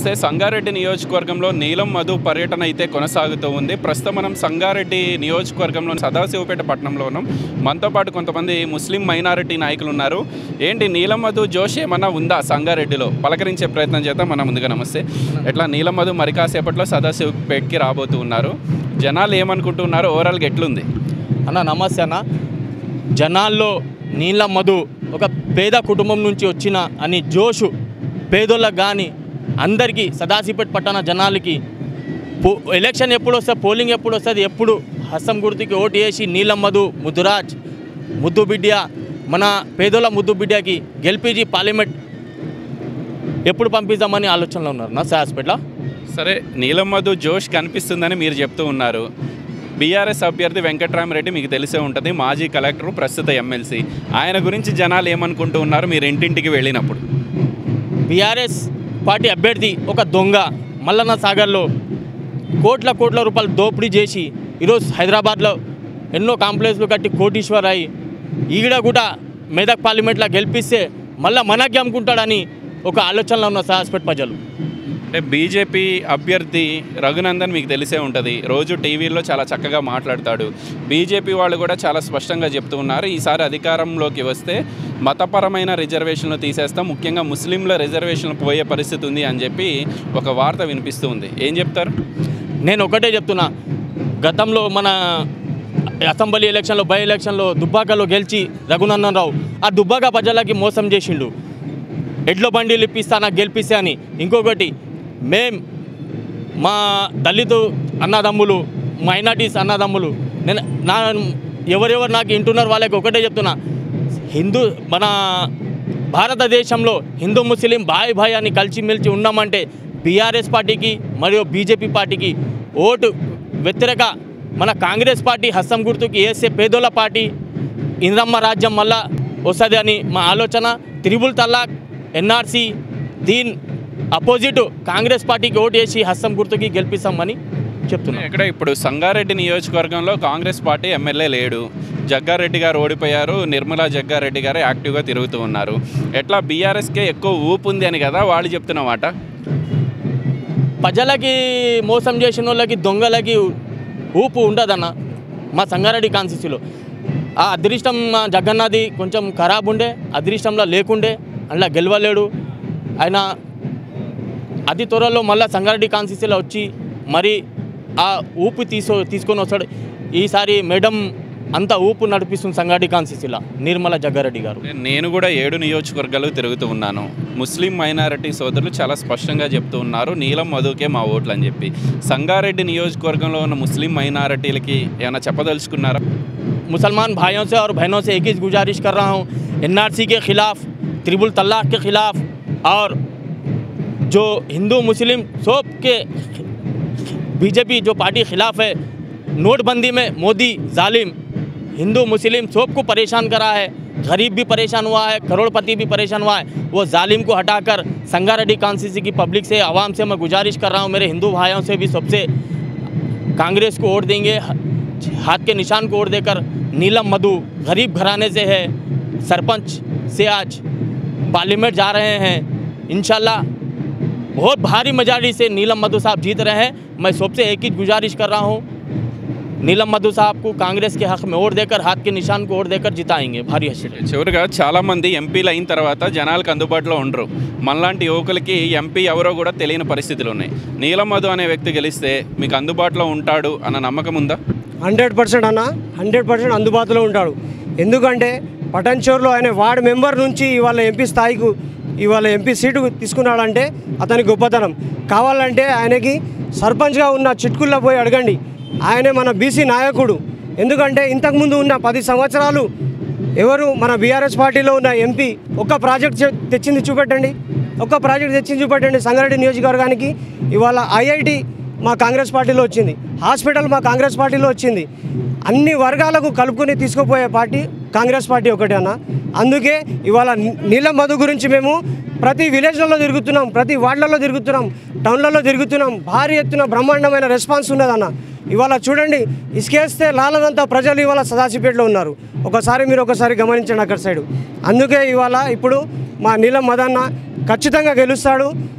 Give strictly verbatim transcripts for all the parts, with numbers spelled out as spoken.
నమస్తే. సంగారెడ్డి నియోజకవర్గంలో నీలం మధు పర్యటన అయితే కొనసాగుతూ ఉంది. ప్రస్తుతం మనం సంగారెడ్డి నియోజకవర్గంలో సదాశివపేట పట్టణంలో ఉన్నాం. మనతో పాటు కొంతమంది ముస్లిం మైనారిటీ నాయకులు ఉన్నారు. ఏంటి నీలం మధు జోష్ ఏమన్నా ఉందా సంగారెడ్డిలో? పలకరించే ప్రయత్నం చేద్దాం. మన ముందుగా నమస్తే. ఎట్లా నీలం మధు మరి కాసేపట్లో సదాశివపేటకి రాబోతూ ఉన్నారు. జనాలు ఏమనుకుంటున్నారు? ఓవరాల్గా ఎట్లుంది అన్న? నమస్తే అన్న. జనాల్లో నీలం మధు ఒక పేద కుటుంబం నుంచి వచ్చిన అని జోషు పేదోళ్ళకి కానీ అందరికీ సదాశివపేట పట్టణ జనాలకి పో ఎలక్షన్ ఎప్పుడు వస్తే పోలింగ్ ఎప్పుడు వస్తుంది, ఎప్పుడు హస్తం గుర్తుకి ఓటు వేసి నీలం మధు ముద్దురాజ్ ముద్దు బిడ్డ మన పేదోళ్ళ ముద్దు బిడ్డకి గెలిపించి పార్లమెంట్ ఎప్పుడు పంపిద్దామని ఆలోచనలో ఉన్నారు నా సదాశివపేటలో. సరే, నీలం మధు జోష్ కనిపిస్తుందని మీరు చెప్తూ ఉన్నారు. బీఆర్ఎస్ అభ్యర్థి వెంకట్రామరెడ్డి మీకు తెలిసే ఉంటుంది, మాజీ కలెక్టరు, ప్రస్తుత ఎమ్మెల్సీ. ఆయన గురించి జనాలు ఏమనుకుంటూ ఉన్నారు మీరు ఇంటింటికి వెళ్ళినప్పుడు? బీఆర్ఎస్ పార్టీ అభ్యర్థి ఒక దొంగ, మల్లన్న సాగర్లో కోట్ల కోట్ల రూపాయలు దోపిడీ చేసి ఈరోజు హైదరాబాద్లో ఎన్నో కాంప్లెక్స్లు కట్టి కోటీశ్వర్ అయి ఈడ కూడా మెదక్ పార్లమెంట్లో గెలిపిస్తే మళ్ళీ మనకి అమ్ముకుంటాడని ఒక ఆలోచనలో ఉన్న సదాశివపేట ప్రజలు. అంటే బీజేపీ అభ్యర్థి రఘునందన్ మీకు తెలిసే ఉంటుంది, రోజు టీవీలో చాలా చక్కగా మాట్లాడతాడు. బీజేపీ వాళ్ళు కూడా చాలా స్పష్టంగా చెప్తూ ఉన్నారు, ఈసారి అధికారంలోకి వస్తే మతపరమైన రిజర్వేషన్లు తీసేస్తాం, ముఖ్యంగా ముస్లింల రిజర్వేషన్లు పోయే పరిస్థితి ఉంది అని చెప్పి ఒక వార్త వినిపిస్తూ ఉంది. ఏం చెప్తారు? నేను ఒకటే చెప్తున్నా, గతంలో మన అసెంబ్లీ ఎలక్షన్లో బై ఎలక్షన్లో దుబ్బాకలో గెలిచి రఘునందన్ రావు ఆ దుబ్బాక ప్రజలకి మోసం చేసిండు. ఎడ్ల బండిలు ఇప్పిస్తా నాకు గెలిపిస్తే అని. ఇంకొకటి, మేం మా దళితు అన్నదమ్ములు, మైనార్టీస్ అన్నదమ్ములు, నేను నా ఎవరెవరు నాకు వింటున్నారు వాళ్ళకి ఒకటే చెప్తున్నా, హిందూ మన భారతదేశంలో హిందూ ముస్లిం భాయ్ భాయ్ అని కలిసిమెలిసి ఉన్నామంటే బీఆర్ఎస్ పార్టీకి మరియు బీజేపీ పార్టీకి ఓటు వ్యతిరేక మన కాంగ్రెస్ పార్టీ హస్తం గుర్తుకి వేసే పేదోళ్ళ పార్టీ ఇంద్రమ్మ రాజ్యం మళ్ళా వస్తుంది అని మా ఆలోచన. త్రిబుల్ తలాక్, ఎన్ఆర్సీ దీని అపోజిట్ కాంగ్రెస్ పార్టీకి ఓటు వేసి హస్తం గుర్తుకి గెలిపిస్తామని చెప్తున్నాను. ఇక్కడ ఇప్పుడు సంగారెడ్డి నియోజకవర్గంలో కాంగ్రెస్ పార్టీ ఎమ్మెల్యే లేడు, జగ్గారెడ్డి గారు ఓడిపోయారు, నిర్మలా జగ్గారెడ్డి గారు యాక్టివ్గా తిరుగుతూ ఉన్నారు. ఎట్లా బీఆర్ఎస్కే ఎక్కువ ఊపు ఉంది అని కదా వాళ్ళు చెప్తున్నమాట. ప్రజలకి మోసం చేసిన వాళ్ళకి దొంగలకి ఊపు ఉండదన్న మా సంగారెడ్డి కాన్స్టిట్యూన్సీలో. ఆ అదృష్టం మా జగన్నాథి కొంచెం ఖరాబ్ ఉండే, అదృష్టంలో లేకుండే, అందులో గెలవలేడు ఆయన. అతి త్వరలో మళ్ళీ సంగారెడ్డి కాన్స్టిట్యూన్సీలో వచ్చి మరి ఆ ఊపు తీసు తీసుకొని వస్తాడు. ఈసారి మేడం అంత ఊపు నడిపిస్తుంది సంగారెడ్డి కాన్స్టిట్యూన్సీలో నిర్మలా జగ్గారెడ్డి గారు. నేను కూడా ఏడు నియోజకవర్గాలు తిరుగుతూ ఉన్నాను. ముస్లిం మైనారిటీ సోదరులు చాలా స్పష్టంగా చెప్తూ ఉన్నారు, నీలం మధుకే మా ఓట్లు అని చెప్పి. సంగారెడ్డి నియోజకవర్గంలో ఉన్న ముస్లిం మైనారిటీలకి ఏమైనా చెప్పదలుచుకున్నారా? मुसलमान भाइयों से और बहनों से एक ही गुजारिश कर रहा हूँ, एनआरसी के ख़िलाफ़, त्रिबुल तलाक के ख़िलाफ़ और जो हिंदू मुस्लिम सब के बीजेपी जो पार्टी ख़िलाफ़ है, नोटबंदी में मोदी जालिम हिंदू मुस्लिम सब को परेशान करा है, गरीब भी परेशान हुआ है, करोड़पति भी परेशान हुआ है. वो जालिम को हटाकर संगारेड्डी कॉन्स्टिट्यूंसी की पब्लिक से, आवाम से मैं गुजारिश कर रहा हूँ, मेरे हिंदू भाइयों से भी सबसे कांग्रेस को वोट देंगे, हाथ के निशान को वोट देकर. नीलम मधु गरीब घराने से है, सरपंच से आज पार्लियामेंट जा रहे हैं. इंशाल्लाह बहुत भारी मेजॉरिटी से नीलम मधु साहब जीत रहे हैं. मैं सबसे एक ही गुजारिश कर रहा हूँ, नीलम मधु साहब को कांग्रेस के हक में वोट देकर, हाथ के निशान को वोट देकर जिताएंगे భారీ హర్ష. చివరిగా చాలామంది ఎంపీలు అయిన తర్వాత జనాలకు అందుబాటులో ఉండరు. మనలాంటి యువకులకి ఎంపీ ఎవరో కూడా తెలియని పరిస్థితులు ఉన్నాయి. నీలం మధు అనే వ్యక్తి గెలిస్తే మీకు అందుబాటులో ఉంటాడు అన్న నమ్మకం ఉందా? హండ్రెడ్ పర్సెంట్ అన్న, హండ్రెడ్ పర్సెంట్ అందుబాటులో ఉంటాడు. ఎందుకంటే పటన్చోర్లో ఆయన వార్డు మెంబర్ నుంచి ఇవాళ ఎంపీ స్థాయికి ఇవాళ ఎంపీ సీటు తీసుకున్నాడంటే అతని గొప్పతనం. కావాలంటే ఆయనకి సర్పంచ్గా ఉన్న చిట్కుల్లో పోయి అడగండి, ఆయనే మన బీసీ నాయకుడు. ఎందుకంటే ఇంతకుముందు ఉన్న పది సంవత్సరాలు ఎవరు మన బీఆర్ఎస్ పార్టీలో ఉన్న ఎంపీ ఒక్క ప్రాజెక్ట్ తెచ్చింది చూపెట్టండి, ఒక్క ప్రాజెక్ట్ తెచ్చింది చూపెట్టండి. సంగారెడ్డి నియోజకవర్గానికి ఇవాళ ఐఐటి మా కాంగ్రెస్ పార్టీలో వచ్చింది, హాస్పిటల్ మా కాంగ్రెస్ పార్టీలో వచ్చింది. అన్ని వర్గాలకు కలుపుకొని తీసుకుపోయే పార్టీ కాంగ్రెస్ పార్టీ ఒకటే అన్న. అందుకే ఇవాళ నీలం మధు గురించి మేము ప్రతి విలేజ్లలో తిరుగుతున్నాం, ప్రతి వార్డులలో తిరుగుతున్నాం, టౌన్లలో తిరుగుతున్నాం. భారీ ఎత్తున బ్రహ్మాండమైన రెస్పాన్స్ ఉన్నదన్న. ఇవాళ చూడండి, ఇసుకేస్తే లాలనంతా ప్రజలు ఇవాళ సదాశివపేటలో ఉన్నారు. ఒకసారి మీరు ఒకసారి గమనించండి అక్కడ సైడు. అందుకే ఇవాళ ఇప్పుడు మా నీలం మధన్న ఖచ్చితంగా గెలుస్తాడు.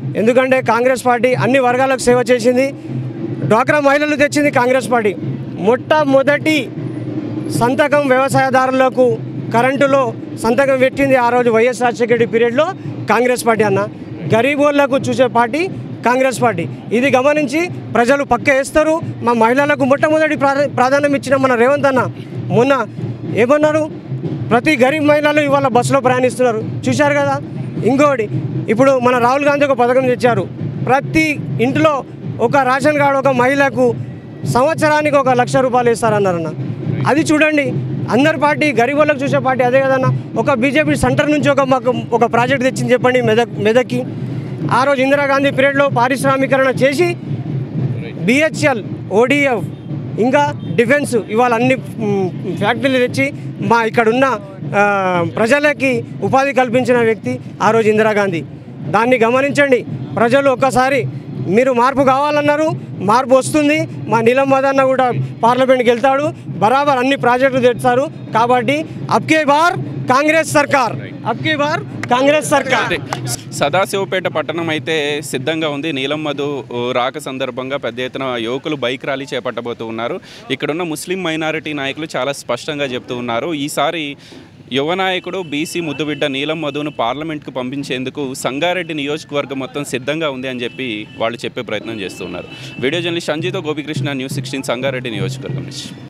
ఎందుకంటే కాంగ్రెస్ పార్టీ అన్ని వర్గాలకు సేవ చేసింది. డ్వాక్రా మహిళలు తెచ్చింది కాంగ్రెస్ పార్టీ. మొట్టమొదటి సంతకం వ్యవసాయదారులకు కరెంటులో సంతకం పెట్టింది ఆ రోజు వైఎస్ రాజశేఖర రెడ్డి పీరియడ్లో కాంగ్రెస్ పార్టీ అన్న. గరీబోళ్లకు చూసే పార్టీ కాంగ్రెస్ పార్టీ. ఇది గమనించి ప్రజలు పక్క వేస్తారు. మా మహిళలకు మొట్టమొదటి ప్రాధాన్యం ఇచ్చిన మన రేవంత్ అన్న మొన్న ఏమన్నారు, ప్రతి గరీబ్ మహిళలు ఇవాళ బస్సులో ప్రయాణిస్తున్నారు చూశారు కదా. ఇంకోటి ఇప్పుడు మన రాహుల్ గాంధీ ఒక పథకం తెచ్చారు, ప్రతి ఇంట్లో ఒక రేషన్ కార్డు ఒక మహిళకు సంవత్సరానికి ఒక లక్ష రూపాయలు ఇస్తారన్నారన్న. అది చూడండి, అందరి పార్టీ గరీబులకు చూసే పార్టీ అదే కదన్న. ఒక బీజేపీ సెంటర్ నుంచి ఒక మాకు ఒక ప్రాజెక్ట్ తెచ్చింది చెప్పండి మెదక్ మెదక్కి. ఆ రోజు ఇందిరాగాంధీ పీరియడ్లో పారిశ్రామికరణ చేసి బిహెచ్ఎల్, ఓడిఎఫ్ ఇంకా డిఫెన్స్ ఇవాళ అన్ని ఫ్యాక్టరీలు తెచ్చి మా ఇక్కడున్న ప్రజలకి ఉపాధి కల్పించిన వ్యక్తి ఆ రోజు ఇందిరాగాంధీ. దాన్ని గమనించండి ప్రజలు. ఒక్కసారి మీరు మార్పు కావాలన్నారు, మార్పు వస్తుంది. మా నీలం మదన్న కూడా పార్లమెంట్కి వెళ్తాడు, బరాబర్ అన్ని ప్రాజెక్టులు తెస్తారు. కాబట్టి అబ్కే బార్ కాంగ్రెస్ సర్కార్, అబ్కే బార్ కాంగ్రెస్ సర్కార్. సదాశివపేట పట్టణం అయితే సిద్ధంగా ఉంది. నీలం మధు రాక సందర్భంగా పెద్ద ఎత్తున యువకులు బైక్ ర్యాలీ చేపట్టబోతూ ఉన్నారు. ఇక్కడున్న ముస్లిం మైనారిటీ నాయకులు చాలా స్పష్టంగా చెప్తూ ఉన్నారు, ఈసారి యువ నాయకుడు బీసీ ముద్దుబిడ్డ నీలం మధును పార్లమెంట్కు పంపించేందుకు సంగారెడ్డి నియోజకవర్గం మొత్తం సిద్ధంగా ఉంది అని చెప్పి వాళ్ళు చెప్పే ప్రయత్నం చేస్తున్నారు. వీడియో జర్నలిస్ట్ సంజీతో గోపికృష్ణ, న్యూస్ సిక్స్టీన్ సంగారెడ్డి నియోజకవర్గం నుంచి.